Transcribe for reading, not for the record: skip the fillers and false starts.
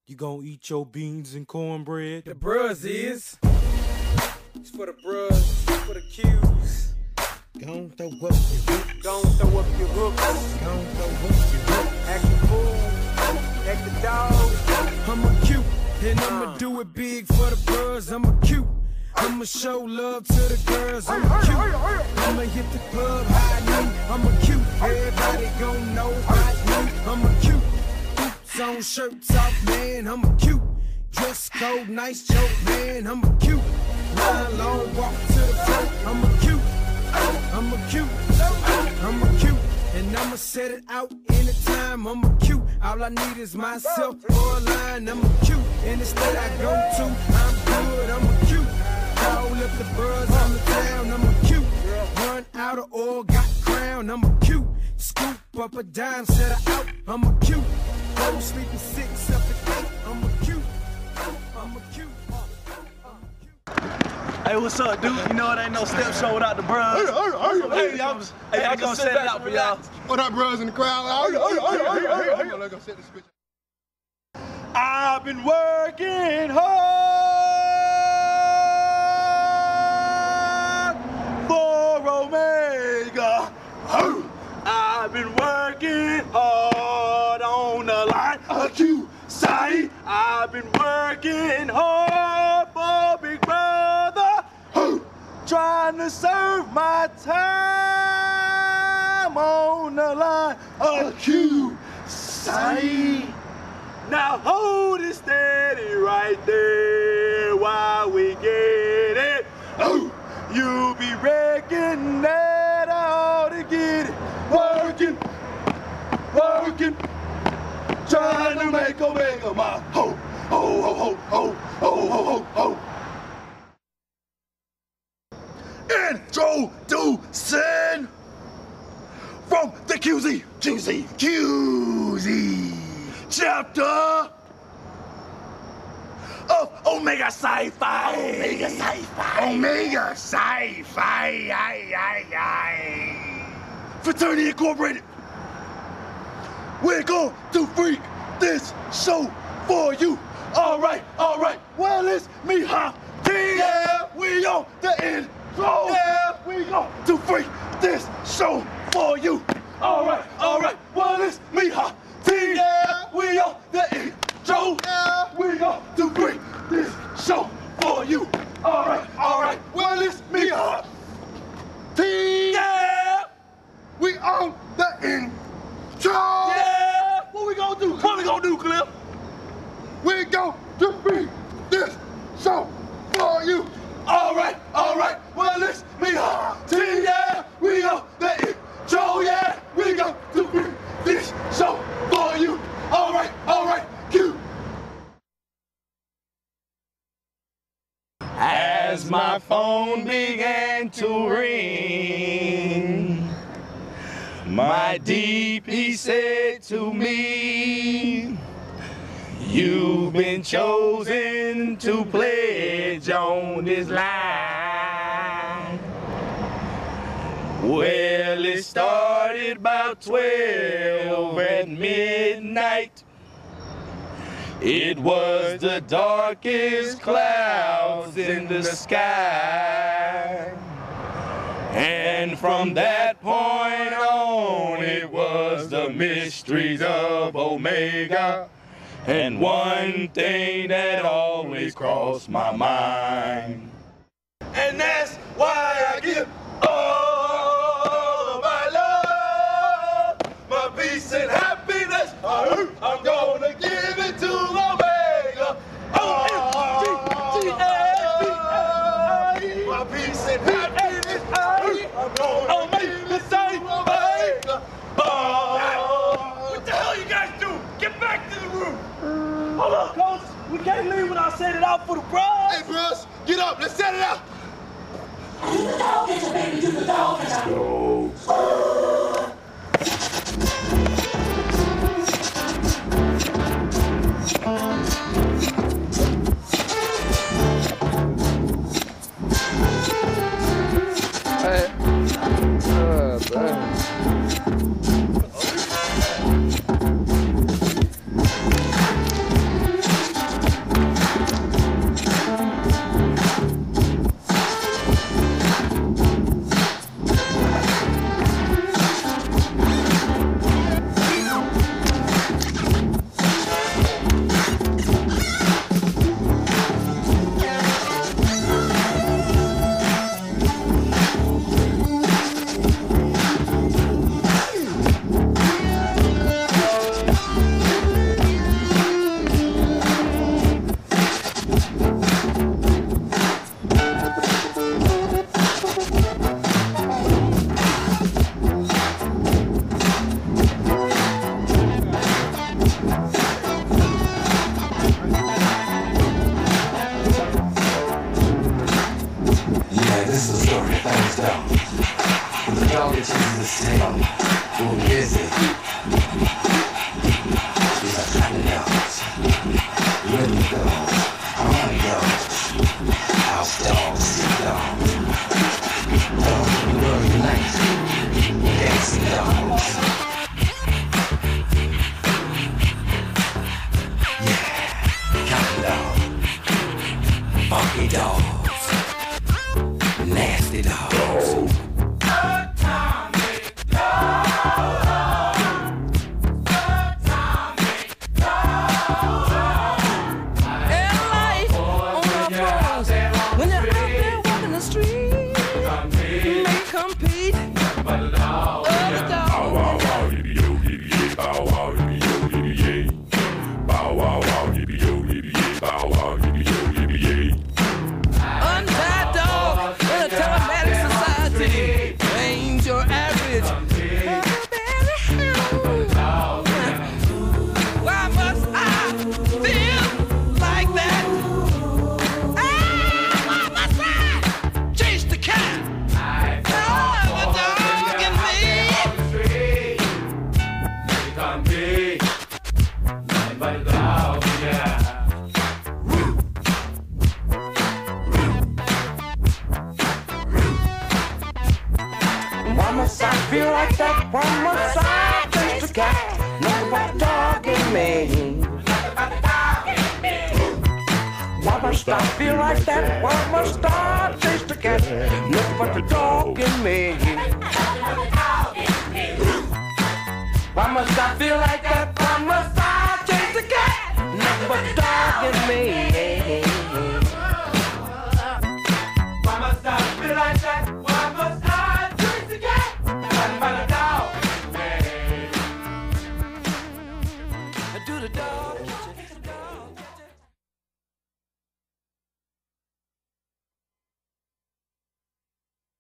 You gon' eat your beans and cornbread? The Bruhz is. It's for the Bruhz, for the Q's. Gon' throw up your hooks. Gon' throw up your hooks. Gon' throw up your hooks. Act the fool, act the dog. I'm a cute, and I'ma do it big for the Bruhz. I'm a cute. I'ma show love to the girls. I'm a cute. I'ma hit the club high knee. I'm a cute. Everybody gon' know about me. I'm a cute. Boots on, shirts off, man. I'm a cute. Dress code, nice joke, man. I'm a cute. Line long, walk to the front. I'm a cute. I'm a cute. I'm a cute. And I'ma set it out anytime. I'm a cute. All I need is myself for a line. I'm a cute. And the state I go to, I'm good. I'm a cute. Call up the Bruhz on the town. I'm a cute. Run out of oil, got crown. I'm a cute. Scoop up a dime, set her out. I'm a cute. Go sleeping 6 up at 8. I'm a cute. I'm a cute. Hey, what's up, dude? You know it ain't no step show without the Bruhz. Hey, I gonna set it out for y'all. What up, Bruhz in the crowd? Let's go set this bitch. I've been working hard for Omega. I've been working hard on the line. Say, I've been working hard for Big Brother, trying to serve my time on the line. Say, now hold it steady right there while we get it. You be reckoning that I ought to get it. Working, trying to make Omega my ho, ho, ho, ho, ho, ho, ho, ho, ho. Introducing from the QZ chapter of Omega Sci-Fi. Omega Sci-Fi. Fraternity Incorporated. We're going to freak this show for you. All right. Well, it's me, yeah, we on the intro. Yeah, we going to freak this show for you. All right. Well, it's me, yeah, we on the intro. Yeah, we going to freak this show for you. All right. Well, it's me, yeah, We on the intro. yeah. What we gonna do, Cliff? We gon' to beat this show for you. All right. Well, it's me, yeah, we on the intro. Yeah, we gon' to beat this show for you. All right. Cue. As my phone began to ring, my DP said to me, you've been chosen to pledge on this line. Well, it started about 12 at midnight. It was the darkest clouds in the sky. And from that point on, it was the mysteries of Omega. And one thing that always crossed my mind. And that's why I give all of my love, my peace and happiness. I'm gonna give it to Omega. O-M-G-G-A-B-A. My peace and happiness. I'm gonna give it to Omega. What the hell you guys do? Get back to the room. Hold on, coach. We can't leave without setting it out for the Bruhz. Hey, Bruhz, get up. Let's set it out. Who is it? She's a cotton dogs, rhythm dogs, harmony dogs, house dogs, sea dogs, dogs of the world unite, dancing dogs. Yeah, cotton dogs, funky dogs, nasty dogs. I feel like that? Why must I chase the cat? Nothing but the dog in me. Why must I feel like that? Why must I chase the cat? Nothing but the dog in me. Why must I feel like that? Why must I chase the cat? Nothing but the dog in me. I do the dog.